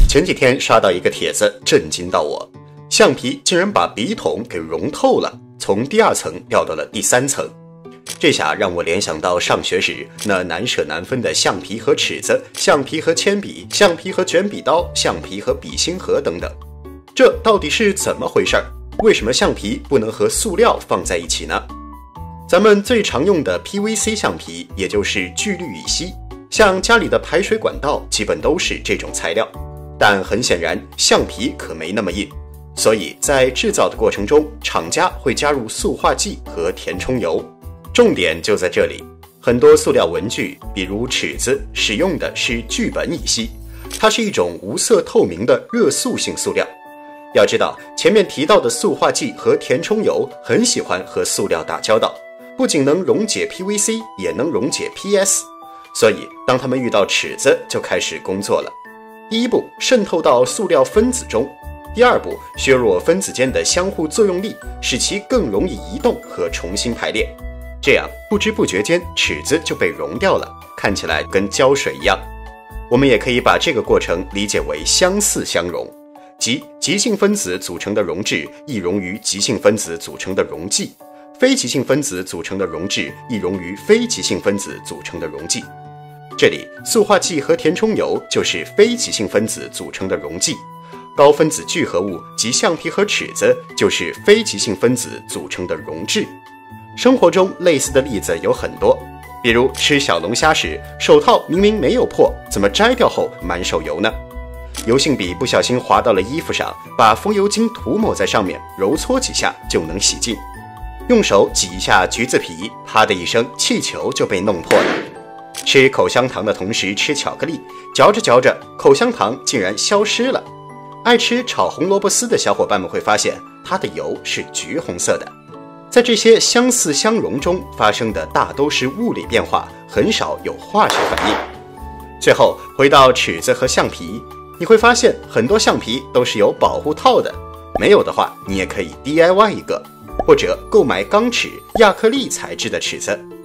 前几天刷到一个帖子，震惊到我，橡皮竟然把笔筒给融透了，从第2层掉到了第3层。这下让我联想到上学时那难舍难分的橡皮和尺子、橡皮和铅笔、橡皮和卷笔刀、橡皮和笔芯盒等等。这到底是怎么回事？为什么橡皮不能和塑料放在一起呢？咱们最常用的 PVC 橡皮，也就是聚氯乙烯，像家里的排水管道基本都是这种材料。但很显然，橡皮可没那么硬，所以在制造的过程中，厂家会加入塑化剂和填充油。重点就在这里，很多塑料文具，比如尺子，使用的是聚苯乙烯，它是一种无色透明的热塑性塑料。要知道，前面提到的塑化剂和填充油很喜欢和塑料打交道，不仅能溶解 PVC， 也能溶解 PS， 所以当它们遇到尺子，就开始工作了。第一步，渗透到塑料分子中；第2步，削弱分子间的相互作用力，使其更容易移动和重新排列。这样不知不觉间，尺子就被溶掉了，看起来跟胶水一样。我们也可以把这个过程理解为相似相溶，即极性分子组成的溶质易溶于极性分子组成的溶剂，非极性分子组成的溶质易溶于非极性分子组成的溶剂。这里塑化剂和填充油就是非极性分子组成的溶剂，高分子聚合物及橡皮和尺子就是非极性分子组成的溶质。生活中类似的例子有很多，比如吃小龙虾时，手套明明没有破，怎么摘掉后满手油呢？油性笔不小心滑到了衣服上，把风油精涂抹在上面，揉搓几下就能洗净。用手挤一下橘子皮，啪的一声，气球就被弄破了。吃口香糖的同时吃巧克力，嚼着嚼着，口香糖竟然消失了。爱吃炒红萝卜丝的小伙伴们会发现，它的油是橘红色的。在这些相似相融中发生的大都是物理变化，很少有化学反应。最后回到尺子和橡皮，你会发现很多橡皮都是有保护套的，没有的话，你也可以 DIY 一个，或者购买钢尺、亚克力材质的尺子。